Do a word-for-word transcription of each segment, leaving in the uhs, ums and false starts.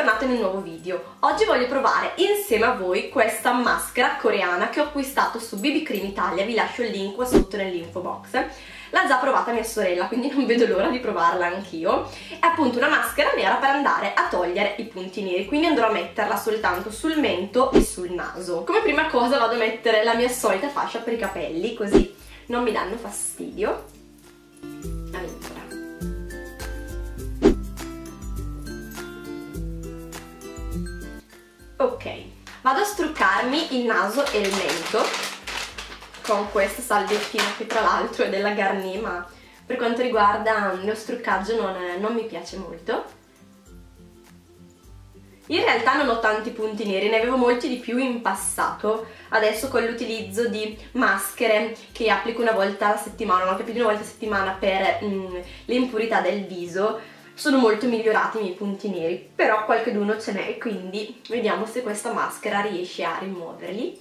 bentornata in un nuovo video. Oggi voglio provare insieme a voi questa maschera coreana che ho acquistato su B B Cream Italia, vi lascio il link qua sotto nell'info box. L'ha già provata mia sorella, quindi non vedo l'ora di provarla anch'io. È appunto una maschera nera per andare a togliere i punti neri, quindi andrò a metterla soltanto sul mento e sul naso. Come prima cosa vado a mettere la mia solita fascia per i capelli, così non mi danno fastidio. Allora. Ok, vado a struccarmi il naso e il mento con questa salviettina che tra l'altro è della Garnier, ma per quanto riguarda lo struccaggio non, non mi piace molto. In realtà non ho tanti punti neri, ne avevo molti di più in passato. Adesso con l'utilizzo di maschere che applico una volta alla settimana, o anche più di una volta a settimana per mm, le impurità del viso, sono molto migliorati i miei punti neri, però qualcheduno ce n'è, quindi vediamo se questa maschera riesce a rimuoverli.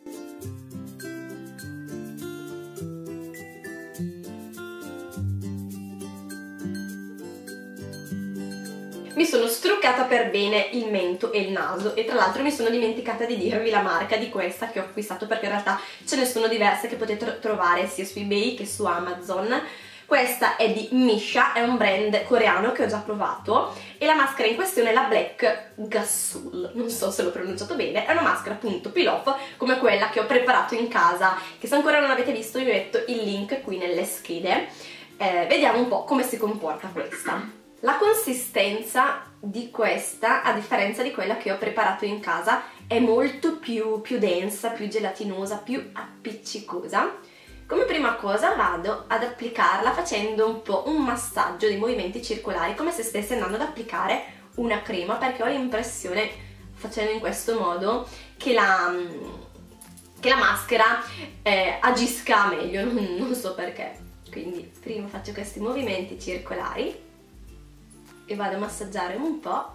Mi sono struccata per bene il mento e il naso e tra l'altro mi sono dimenticata di dirvi la marca di questa che ho acquistato, perché in realtà ce ne sono diverse che potete trovare sia su eBay che su Amazon. Questa è di Misha, è un brand coreano che ho già provato e la maschera in questione è la Black Gasol, non so se l'ho pronunciato bene, è una maschera appunto peel off come quella che ho preparato in casa, che se ancora non avete visto vi metto il link qui nelle schede. Eh, vediamo un po' come si comporta questa. La consistenza di questa, a differenza di quella che ho preparato in casa, è molto più, più densa, più gelatinosa, più appiccicosa. Come prima cosa vado ad applicarla facendo un po' un massaggio dei movimenti circolari, come se stessi andando ad applicare una crema, perché ho l'impressione, facendo in questo modo, che la, che la maschera eh, agisca meglio, non, non so perché. Quindi prima faccio questi movimenti circolari e vado a massaggiare un po'.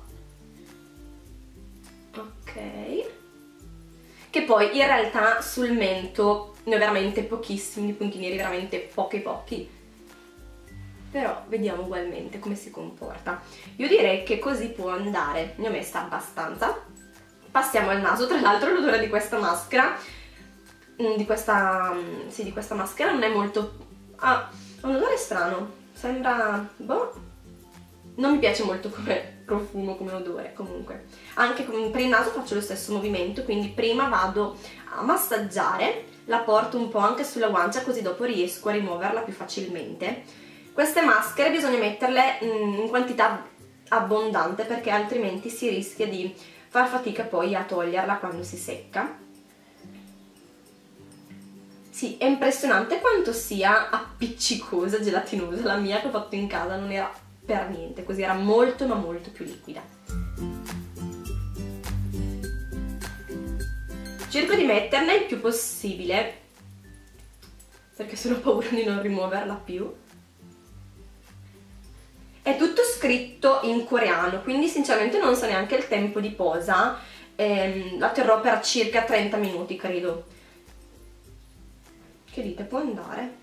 Ok. Che poi in realtà sul mento ne ho veramente pochissimi, punti neri, veramente pochi pochi, però vediamo ugualmente come si comporta. Io direi che così può andare, ne ho messa abbastanza. Passiamo al naso. Tra l'altro l'odore di questa maschera, di questa, sì, di questa maschera non è molto... ha un odore strano, sembra... boh, non mi piace molto come profumo, come odore. Comunque anche per il naso faccio lo stesso movimento, quindi prima vado a massaggiare, la porto un po' anche sulla guancia così dopo riesco a rimuoverla più facilmente. Queste maschere bisogna metterle in quantità abbondante perché altrimenti si rischia di far fatica poi a toglierla quando si secca. Sì, è impressionante quanto sia appiccicosa, gelatinosa. La mia che ho fatto in casa non era per niente così, era molto ma molto più liquida. Cerco di metterne il più possibile perché sono paura di non rimuoverla più. È tutto scritto in coreano, quindi sinceramente non so neanche il tempo di posa. ehm, la terrò per circa trenta minuti credo. Che dite, può andare?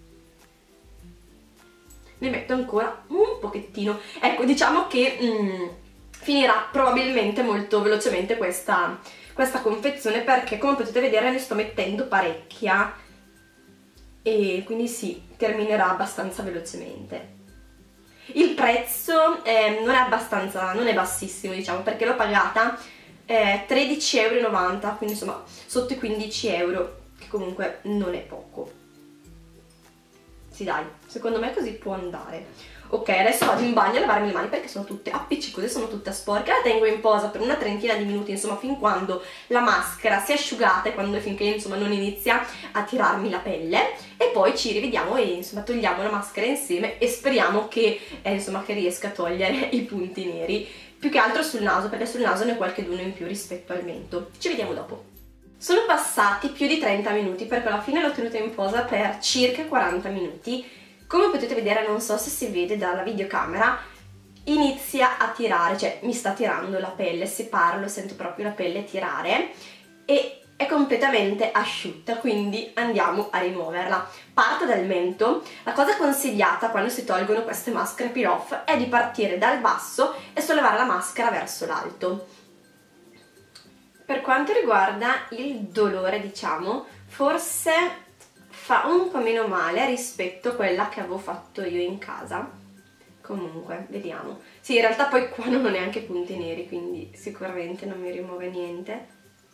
Ne metto ancora un pochettino. Ecco, diciamo che mm, finirà probabilmente molto velocemente questa, questa confezione, perché come potete vedere ne sto mettendo parecchia e quindi sì, terminerà abbastanza velocemente. Il prezzo eh, non è abbastanza, non è bassissimo, diciamo, perché l'ho pagata eh, tredici e novanta euro, quindi insomma sotto i quindici euro, che comunque non è poco. Sì dai, secondo me così può andare. Ok, adesso vado in bagno a lavarmi le mani perché sono tutte appiccicose, sono tutte sporche. La tengo in posa per una trentina di minuti, insomma fin quando la maschera si è asciugata e quando finché insomma non inizia a tirarmi la pelle, e poi ci rivediamo e insomma togliamo la maschera insieme e speriamo che, eh, insomma, che riesca a togliere i punti neri, più che altro sul naso, perché sul naso ne ho qualcheduno in più rispetto al mento. Ci vediamo dopo. Sono passati più di trenta minuti perché alla fine l'ho tenuta in posa per circa quaranta minuti. Come potete vedere, non so se si vede dalla videocamera, inizia a tirare, cioè mi sta tirando la pelle, se parlo sento proprio la pelle tirare e è completamente asciutta, quindi andiamo a rimuoverla. Parto dal mento. La cosa consigliata quando si tolgono queste maschere peel off è di partire dal basso e sollevare la maschera verso l'alto. Per quanto riguarda il dolore, diciamo, forse fa un po' meno male rispetto a quella che avevo fatto io in casa. Comunque, vediamo. Sì, in realtà poi qua non ho neanche punti neri, quindi sicuramente non mi rimuove niente.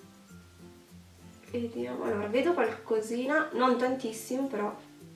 Vediamo, allora, vedo qualcosina, non tantissimo, però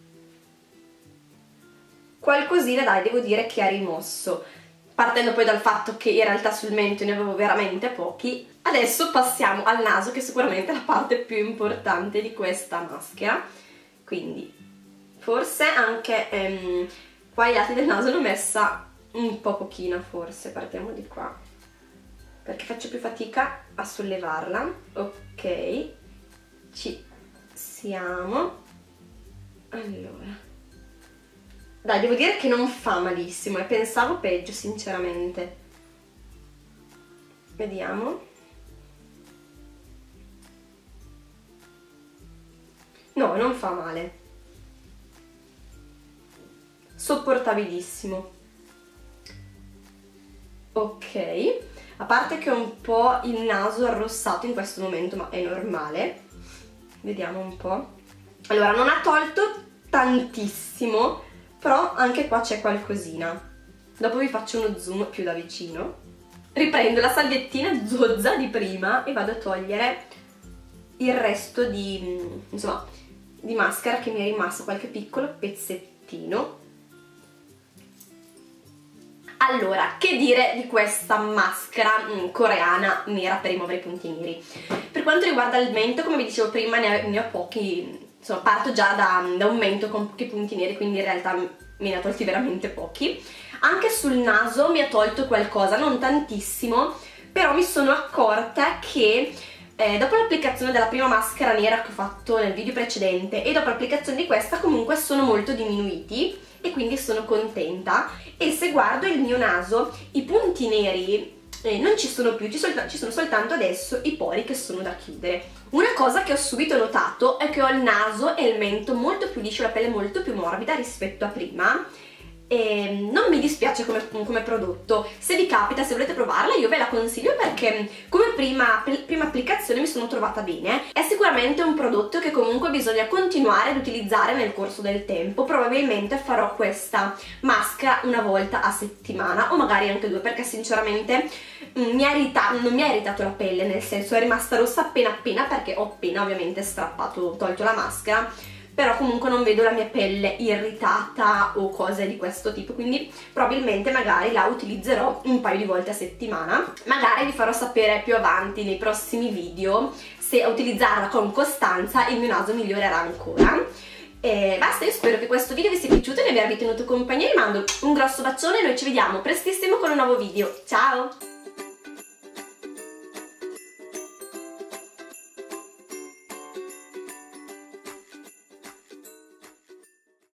qualcosina, dai, devo dire che ha rimosso. Partendo poi dal fatto che in realtà sul mento ne avevo veramente pochi. Adesso passiamo al naso, che sicuramente è la parte più importante di questa maschera. Quindi, forse anche ehm, qua ai lati del naso l'ho messa un po' pochina, forse. Partiamo di qua, perché faccio più fatica a sollevarla. Ok, ci siamo. Allora, dai, devo dire che non fa malissimo, e pensavo peggio sinceramente. Vediamo. No, non fa male. Sopportabilissimo. Ok, a parte che ho un po' il naso arrossato in questo momento, ma è normale. Vediamo un po'. Allora, non ha tolto tantissimo, però anche qua c'è qualcosina. Dopo vi faccio uno zoom più da vicino. Riprendo la salviettina zozza di prima e vado a togliere il resto di, insomma, di maschera che mi è rimasto, qualche piccolo pezzettino. Allora, che dire di questa maschera mh, coreana nera per rimuovere i punti neri? Per quanto riguarda il mento, come vi dicevo prima, ne ho, ne ho pochi. Insomma, parto già da, da un mento con pochi punti neri, quindi in realtà me ne ha tolti veramente pochi. Anche sul naso mi ha tolto qualcosa, non tantissimo, però mi sono accorta che eh, dopo l'applicazione della prima maschera nera che ho fatto nel video precedente e dopo l'applicazione di questa comunque sono molto diminuiti, e quindi sono contenta. E se guardo il mio naso, i punti neri eh, non ci sono più, ci, sol ci sono soltanto adesso i pori che sono da chiudere. Una cosa che ho subito notato è che ho il naso e il mento molto più liscio, la pelle molto più morbida rispetto a prima, e non mi dispiace come, come prodotto. Se vi capita, se volete provarla, io ve la consiglio perché come prima, prima applicazione mi sono trovata bene. È sicuramente un prodotto che comunque bisogna continuare ad utilizzare nel corso del tempo. Probabilmente farò questa maschera una volta a settimana o magari anche due, perché sinceramente mm, mi ha irritato, non mi ha irritato la pelle, nel senso è rimasta rossa appena appena perché ho appena ovviamente strappato, tolto la maschera, però comunque non vedo la mia pelle irritata o cose di questo tipo, quindi probabilmente magari la utilizzerò un paio di volte a settimana. Magari vi farò sapere più avanti nei prossimi video se a utilizzarla con costanza il mio naso migliorerà ancora. E basta, io spero che questo video vi sia piaciuto e vi abbia tenuto compagnia. Vi mando un grosso bacione e noi ci vediamo prestissimo con un nuovo video. Ciao!